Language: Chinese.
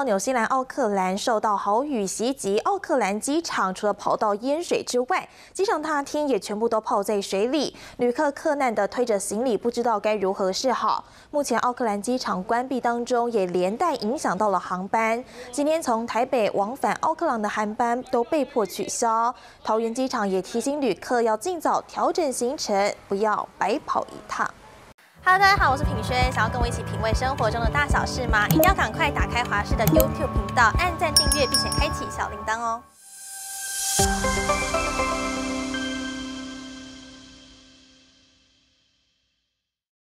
纽西兰奥克兰受到豪雨袭击，奥克兰机场除了跑道淹水之外，机场大厅也全部都泡在水里，旅客克难的推着行李，不知道该如何是好。目前奥克兰机场关闭当中，也连带影响到了航班。今天从台北往返奥克兰的航班都被迫取消。桃园机场也提醒旅客要尽早调整行程，不要白跑一趟。Hello， 大家好，我是品轩。想要跟我一起品味生活中的大小事吗？一定要赶快打开华视的 YouTube 频道，按赞订阅，并且开启小铃铛哦。